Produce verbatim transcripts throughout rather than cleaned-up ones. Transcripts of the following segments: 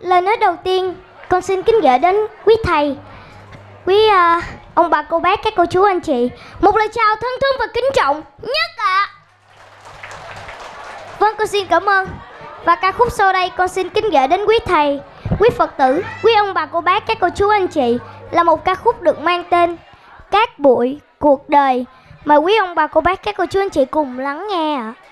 Lời nói đầu tiên, con xin kính gửi đến quý thầy, quý uh, ông bà cô bác, các cô chú anh chị một lời chào thân thương và kính trọng nhất ạ. À. Vâng, con xin cảm ơn. Và ca khúc sau đây con xin kính gửi đến quý thầy, quý Phật tử, quý ông bà cô bác, các cô chú anh chị là một ca khúc được mang tên Cát Bụi Cuộc Đời. Mời quý ông bà cô bác, các cô chú anh chị cùng lắng nghe ạ. À.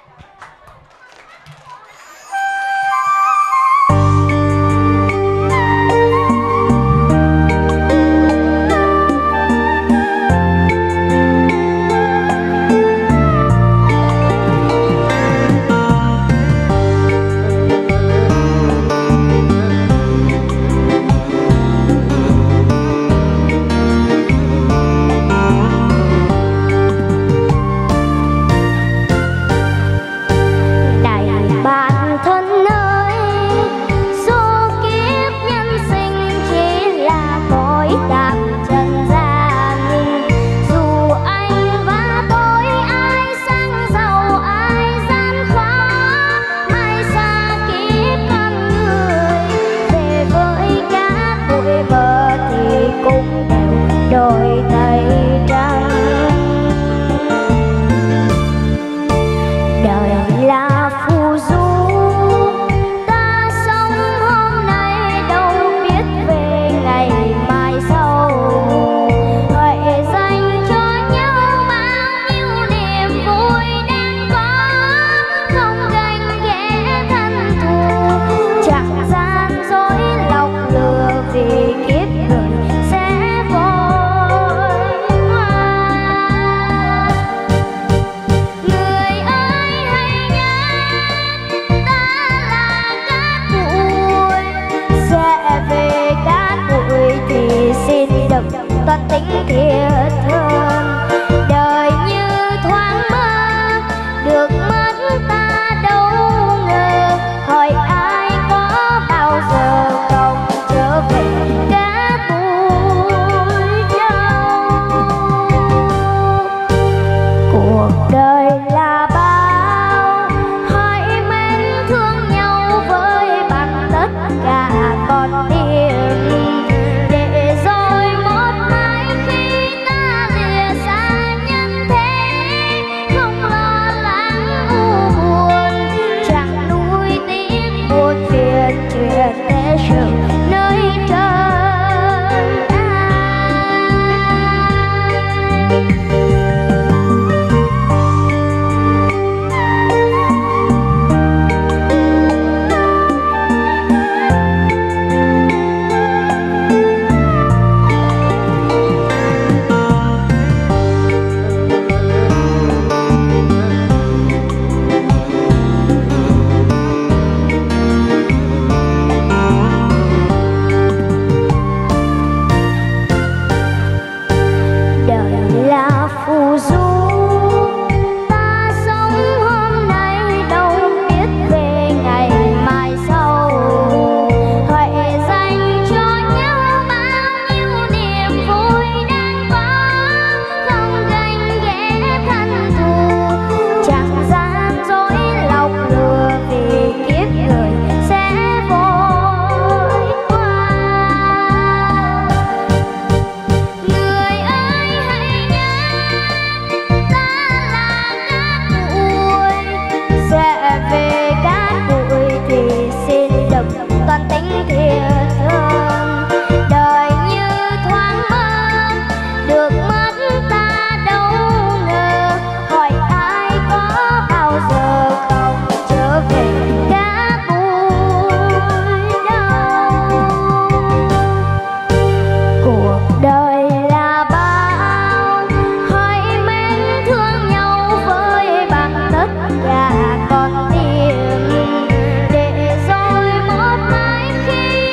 Con tim để rồi một mai khi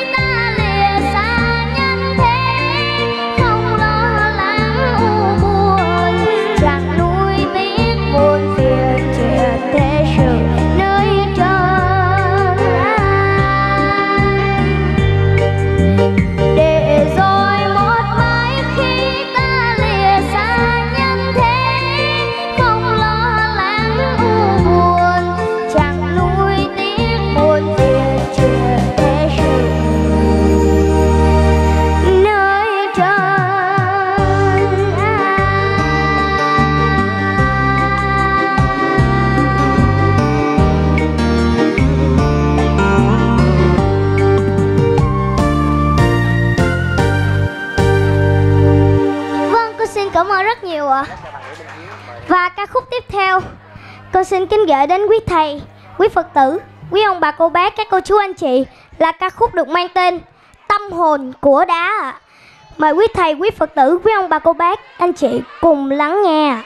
nhiều ạ. Và ca khúc tiếp theo, con xin kính gửi đến quý thầy, quý Phật tử, quý ông bà cô bác, các cô chú anh chị, là ca khúc được mang tên Tâm Hồn Của Đá ạ. Mời quý thầy, quý Phật tử, quý ông bà cô bác, anh chị cùng lắng nghe.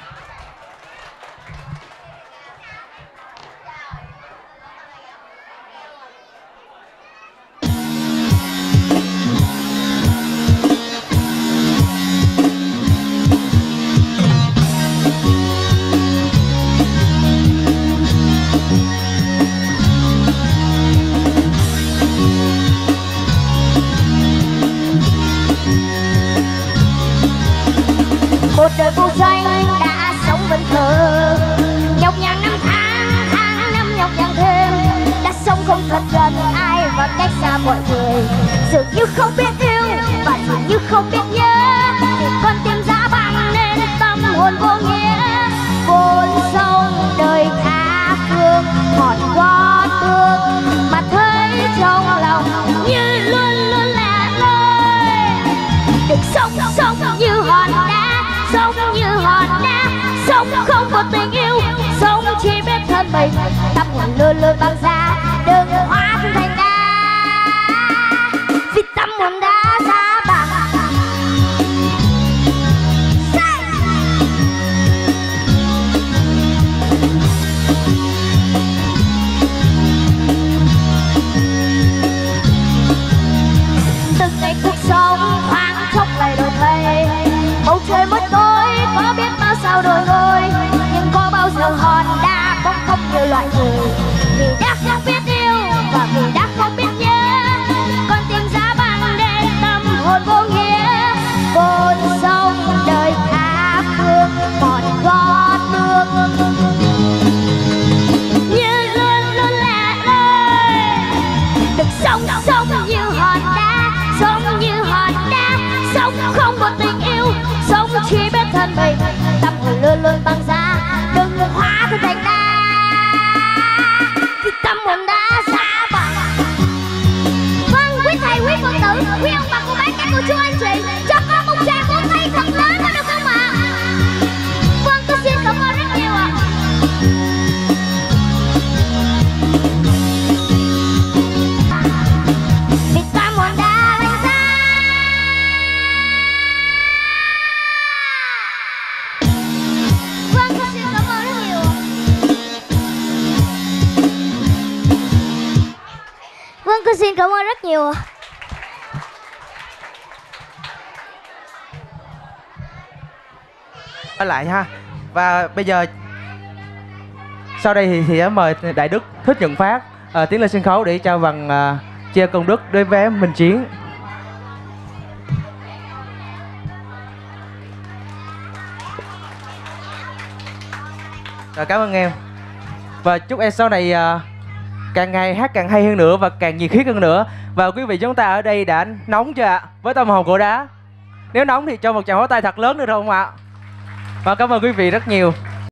Một đời vô danh đã sống bình thường, nhọc nhằn năm tháng, tháng năm nhọc nhằn thêm, đã sống không thật gần ai và cách xa mọi người, dường như không biết yêu và dường như không biết nhớ, thì con tim giá băng nên tâm hồn vô nghĩa. Vốn sông đời tha phương hòn gót tương, mà thấy trong lòng như luôn luôn là lối. Đừng sống sống như hòn đá, sống như hòn đá, sống không có tình yêu, sống chỉ biết thân mình, tâm hồn luôn luôn băng giá, đừng hóa thân thành đá, vì tâm hồn đã giá bằng. Từng ngày cuộc sống thoáng chốc lại đổi thay, bầu trời mất tối có biết bao sao đổi ngôi, nhưng có bao giờ hòn đá cũng không như loại người, vì đã không biết yêu và vì đã không biết nhớ, con tim giá băng nên tâm hồn vô nghĩa. Vốn sông đời tha phương còn gót tương, như luôn luôn là nơi. Đừng sống sống như hòn đá, sống như hòn đá, sống không có tình yêu, sống chỉ biết thân mình, tâm hồn luôn luôn băng giá, đừng hóa thân thành đá, vì tâm hồn đã giá bằng. Vâng, quý thầy, quý Phật tử, quý ông bà cô bác, các cô chú anh chị, cho con một tràng vỗ tay thật lớn có được không ạ? Vâng, tôi xin cảm ơn rất nhiều ạ. Vì tâm hồn đã băng giá. Vâng, tôi xin cảm ơn rất nhiều. Vâng, con xin cảm ơn rất nhiều. Ở lại ha. Và bây giờ sau đây thì, thì mời Đại Đức Thích Nhuận Phát à, tiến lên sân khấu để trao bằng à, chia công đức đối với Minh Chiến. Rồi, cảm ơn em. Và chúc em sau này à, càng ngày hát càng hay hơn nữa và càng nhiệt huyết hơn nữa. Và quý vị chúng ta ở đây đã nóng chưa ạ? Với tâm hồn của đá. Nếu nóng thì cho một tràng pháo tay thật lớn nữa được không ạ? Và cảm ơn quý vị rất nhiều.